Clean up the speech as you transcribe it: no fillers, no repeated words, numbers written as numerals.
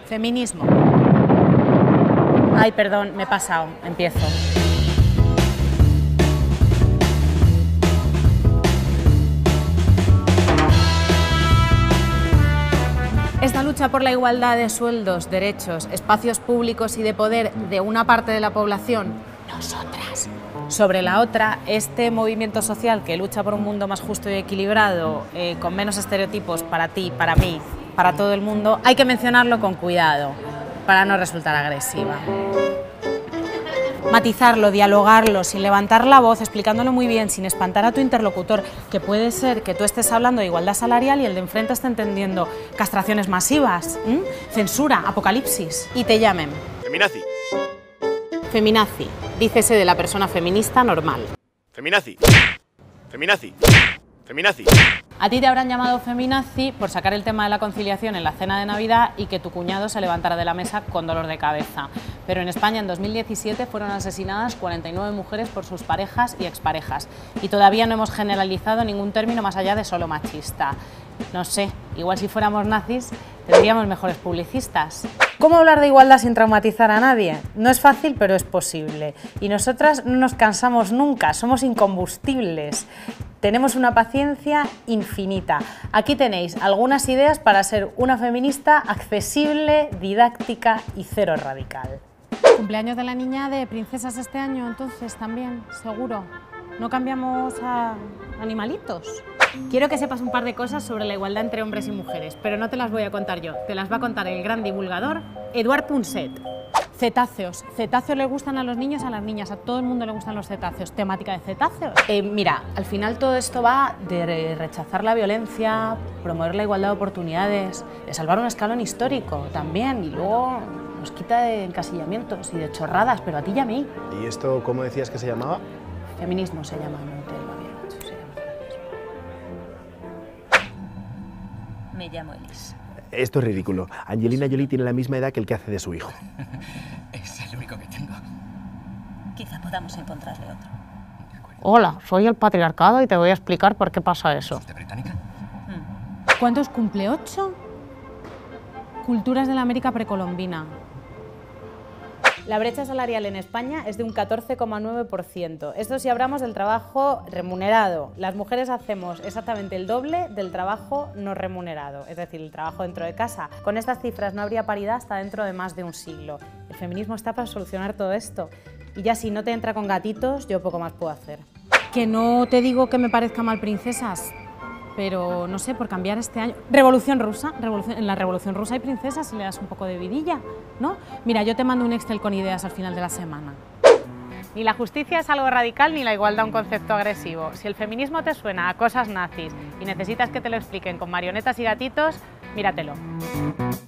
Feminismo. Ay, perdón, me he pasado. Empiezo. Esta lucha por la igualdad de sueldos, derechos, espacios públicos y de poder de una parte de la población, nosotras, sobre la otra, este movimiento social que lucha por un mundo más justo y equilibrado, con menos estereotipos para ti, para mí, para todo el mundo, hay que mencionarlo con cuidado, para no resultar agresiva. Matizarlo, dialogarlo, sin levantar la voz, explicándolo muy bien, sin espantar a tu interlocutor, que puede ser que tú estés hablando de igualdad salarial y el de enfrente esté entendiendo castraciones masivas, censura, apocalipsis, y te llamen Feminazi. Feminazi, dícese de la persona feminista normal. Feminazi. Feminazi. Feminazi. A ti te habrán llamado feminazi por sacar el tema de la conciliación en la cena de Navidad y que tu cuñado se levantara de la mesa con dolor de cabeza. Pero en España en 2017 fueron asesinadas 49 mujeres por sus parejas y exparejas. Y todavía no hemos generalizado ningún término más allá de solo machista. No sé, igual si fuéramos nazis tendríamos mejores publicistas. ¿Cómo hablar de igualdad sin traumatizar a nadie? No es fácil, pero es posible. Y nosotras no nos cansamos nunca, somos incombustibles. Tenemos una paciencia infinita. Aquí tenéis algunas ideas para ser una feminista accesible, didáctica y cero radical. Cumpleaños de la niña de princesas este año, entonces también, seguro. ¿No cambiamos a animalitos? Quiero que sepas un par de cosas sobre la igualdad entre hombres y mujeres, pero no te las voy a contar yo, te las va a contar el gran divulgador Eduard Punset. Cetáceos. Cetáceos le gustan a los niños, a las niñas, a todo el mundo le gustan los cetáceos. Temática de cetáceos. Mira, al final todo esto va de rechazar la violencia, promover la igualdad de oportunidades, de salvar un escalón histórico también, y luego nos quita de encasillamientos y de chorradas, pero a ti y a mí. ¿Y esto cómo decías que se llamaba? Feminismo se llama, no te lo había dicho, se llama feminismo. Me llamo Elise. Esto es ridículo. Angelina Jolie tiene la misma edad que el que hace de su hijo. Es el único que tengo. Quizá podamos encontrarle otro. Hola, soy el patriarcado y te voy a explicar por qué pasa eso. ¿De británica? ¿Cuántos cumple? ¿8? Culturas de la América precolombina. La brecha salarial en España es de un 14,9%. Esto si hablamos del trabajo remunerado. Las mujeres hacemos exactamente el doble del trabajo no remunerado, es decir, el trabajo dentro de casa. Con estas cifras no habría paridad hasta dentro de más de un siglo. El feminismo está para solucionar todo esto. Y ya si no te entra con gatitos, yo poco más puedo hacer. Que no te digo que me parezca mal princesas, pero no sé, por cambiar este año... Revolución rusa, en la Revolución Rusa hay princesas y le das un poco de vidilla, ¿no? Mira, yo te mando un Excel con ideas al final de la semana. Ni la justicia es algo radical ni la igualdad un concepto agresivo. Si el feminismo te suena a cosas nazis y necesitas que te lo expliquen con marionetas y gatitos, míratelo.